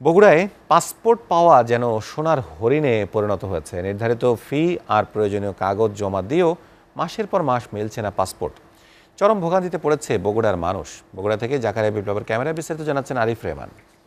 বগুড়ায় পাসপোর্ট পাওয়া যেন সোনার হরিণে পরিণত হয়েছে। নির্ধারিত ফি আর প্রয়োজনীয় কাগজ জমা দিয়েও মাসের পর মাস মিলছে না পাসপোর্ট। চরম ভোগান্তিতে পড়েছে বগুড়ার মানুষ। বগুড়া থেকে জাকারিয়া বিপ্লবের ক্যামেরায় বিস্তারিত জানাচ্ছেন আরিফ রেহমান।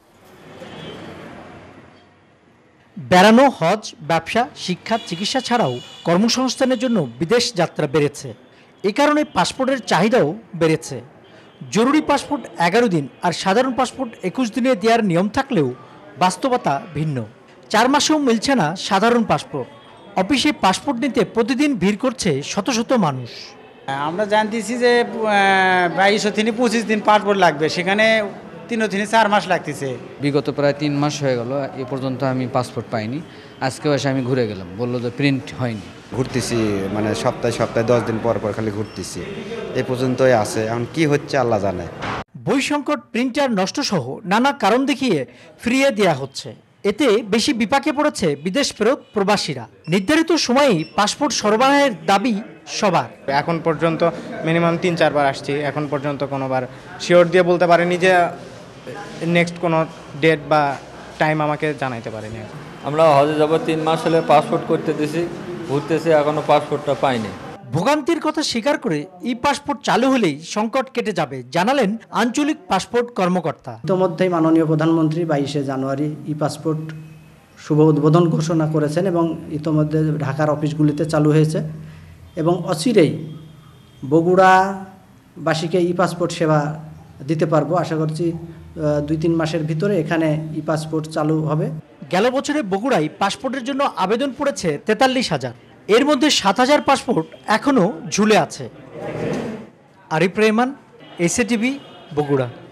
বেড়ানো, হজ, ব্যবসা, শিক্ষা, চিকিৎসা ছাড়াও কর্মসংস্থানের জন্য বিদেশ যাত্রা বেড়েছে। এ কারণে পাসপোর্টের চাহিদাও বেড়েছে। জরুরি পাসপোর্ট 11 দিন আর সাধারণ পাসপোর্ট 21 দিনে দেওয়ার নিয়ম থাকলেও বাস্তবতা ভিন্ন। 4 মাসেও মিলছে না সাধারণ পাসপোর্ট। অফিসে পাসপোর্ট নিতে প্রতিদিন ভিড় করছে শত শত মানুষ। আমরা জানতেছি যে 22 থেকে 25 দিন পাসপোর্ট লাগবে, সেখানে 3 থেকে 4 মাস লাগতেছে। বিগত প্রায় 3 মাস হয়ে গেল, এ পর্যন্ত আমি পাসপোর্ট পাইনি। আজকেও এসে আমি ঘুরে গেলাম, বললো যে প্রিন্ট হয়নি। ঘুরতেছি, মানে সপ্তাহে 10 দিন পর পর খালি ঘুরতেছি, এ পর্যন্তই আছে। এখন কি হচ্ছে আল্লাহ জানে। বই সংকট, প্রিন্টার নষ্ট সহ নানা কারণ দেখিয়ে ফিরিয়ে দেয়া হচ্ছে। এতে বেশি বিপাকে পড়েছে বিদেশ ফেরত প্রবাসীরা। নির্ধারিত সময়েই পাসপোর্ট সরবরাহের দাবি সবার। এখন পর্যন্ত মিনিমাম 3-4 বার আসছি, এখন পর্যন্ত কোনোবার শিওর দিয়ে বলতে পারেনি যে নেক্সট কোনো ডেট বা টাইম আমাকে জানাইতে পারেনি। আমরা হজে যাব, 3 মাস হলে পাসপোর্ট করতে দিছি, ঘুরতেছি, এখনো পাসপোর্টটা পাইনি। ভোগান্তির কথা স্বীকার করে ই পাসপোর্ট চালু হলেই সংকট কেটে যাবে, জানালেন আঞ্চলিক পাসপোর্ট কর্মকর্তা। ইতিমধ্যেই মাননীয় প্রধানমন্ত্রী 22শে জানুয়ারি ই পাসপোর্ট শুভ উদ্বোধন ঘোষণা করেছেন এবং ইতিমধ্যে ঢাকার অফিসগুলিতে চালু হয়েছে এবং অচিরেই বগুড়াবাসীকে ই পাসপোর্ট সেবা দিতে পারবো। আশা করছি 2-3 মাসের ভিতরে এখানে ই পাসপোর্ট চালু হবে। গেল বছরে বগুড়ায় পাসপোর্টের জন্য আবেদন পড়েছে 43,000। এর মধ্যে 7,000 পাসপোর্ট এখনও ঝুলে আছে। আরিফ রেহমান, এসএটিভি, বগুড়া।